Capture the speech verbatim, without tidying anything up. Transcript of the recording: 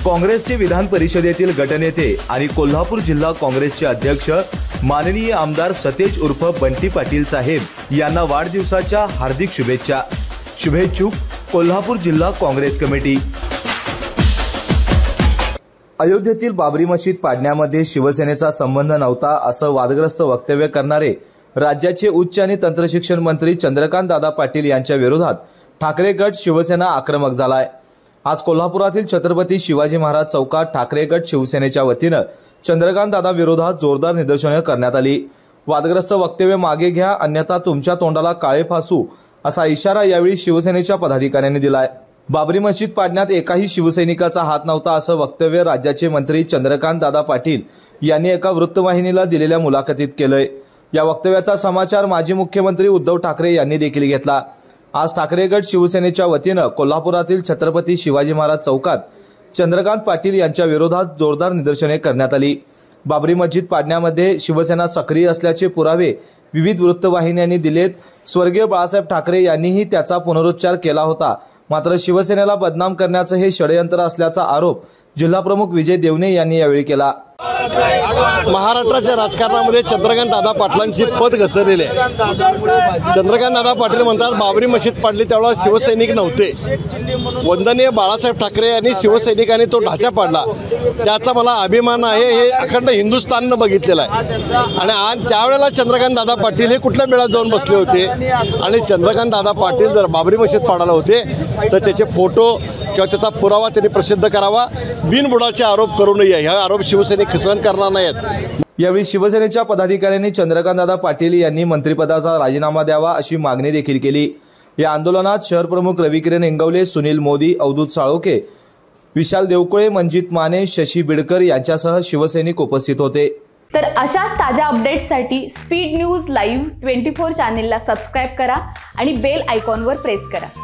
काँग्रेसचे विधान परिषदेतील गटनेते आणि कोल्हापूर जिल्हा काँग्रेसचे अध्यक्ष माननीय आमदार सतेज उर्फ बंटी पाटील साहेब यांना वाढदिवसाच्या हार्दिक शुभेच्छा। शुभेच्छुक कोल्हापूर जिल्हा काँग्रेस कमिटी। अयोध्येतील बाबरी मशीद पाडण्यामध्ये शिवसेनेचा संबंध नव्हता असं वादग्रस्त वक्तव्य करणारे राज्याचे उच्च आणि तंत्रशिक्षण मंत्री चंद्रकांत दादा पाटील यांच्या विरोधात ठाकरे गट शिवसेना आक्रमक झालाय। आज कोल्हापुरातील छत्रपती शिवाजी महाराज चौकात ठाकरे गट शिवसेनेच्या वतीनं चंद्रकांत दादा विरोधात जोरदार निदर्शने करण्यात आली। वादग्रस्त वक्तव्य मागे घ्या अन्यथा तुमच्या तोंडाला काळे फासू असा इशारा यावेळी शिवसेनेच्या पदाधिकाऱ्यांनी दिलाय। बाबरी मशीद पाडण्यात एकाही शिवसैनिकाचा हात नव्हता असं वक्तव्य राज्याचे मंत्री चंद्रकांत दादा पाटील यांनी एका वृत्तवाहिनीला दिलेल्या मुलाखतीत केलंय। या वक्तव्याचा समाचार माजी मुख्यमंत्री उद्धव ठाकरे यांनी देखील घेतला। आज ठाकरे गट शिवसेनेच्या वतीनं कोल्हापुरातील छत्रपती शिवाजी महाराज चौकात चंद्रकांत पाटील यांच्या विरोधात जोरदार निदर्शने करण्यात आली। बाबरी मशीद पाडण्यामध्ये शिवसेना सक्रिय असल्याचे पुरावे विविध वृत्तवाहिन्यांनी दिलेत। स्वर्गीय बाळासाहेब ठाकरे यांनीही त्याचा पुनरुच्चार केला होता। मात्र शिवसेनेला बदनाम करण्याचं हे षडयंत्र असल्याचा आरोप जिल्हाप्रमुख विजय देवणे यांनी यावेळी केला। महाराष्ट्राच्या राजकारणामध्ये चंद्रकांत दादा पाटलांची पद घसरलेले आहे। चंद्रकांत दादा पाटील म्हणतात बाबरी मशीद पाडली त्यावेळेला शिवसैनिक नव्हते। वंदनीय बाळासाहेब ठाकरे यांनी शिवसैनिकांनी तो ढाचा पाडला त्याचा मला अभिमान आहे हे अखंड हिंदुस्थाननं बघितलेलं आहे। आणि आज त्यावेळेला चंद्रकांत दादा पाटील हे कुठल्या मेळात जाऊन बसले होते आणि चंद्रकांत दादा पाटील जर बाबरी मशीद पाडायला होते तर त्याचे फोटो किंवा त्याचा पुरावा त्यांनी प्रसिद्ध करावा। बिनबुडाचे आरोप करू नये हे आरोप शिवसैनिक सहन करणार नाहीत। यावेळी शिवसेनेच्या पदाधिकाऱ्यांनी चंद्रकांत दादा पाटील यांनी मंत्रिपदाचा राजीनामा द्यावा अशी मागणी देखील केली। या आंदोलनात शहर प्रमुख रविकिरण इंगवले, सुनील मोदी, अवधूत साळोखे, विशाल देवकुळे, मंजित माने, शशी बिडकर यांच्यासह शिवसैनिक उपस्थित होते। तर अशाच ताज्या अपडेट्ससाठी speed news live twenty four चॅनेलला सबस्क्राईब करा आणि बेल आयकॉनवर प्रेस करा।